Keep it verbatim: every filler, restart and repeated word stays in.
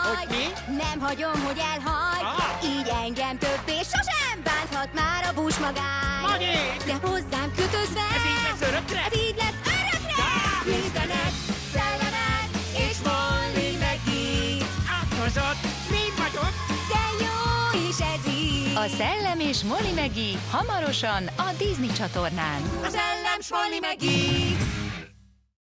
Hogy mi? Nem hagyom, hogy elhagyd. Ah. Így engem többé sosem bánthat már a búsmagány. Magyi! De hozzám kötözve. Ez így lesz örökre? Ez így lesz örökre. Nézzenek, szellemek és Molly McGee. Áthozott, mi vagyok? De jó is ez így. A Szellem és Molly McGee hamarosan a Disney csatornán. A szellem s Molly McGee.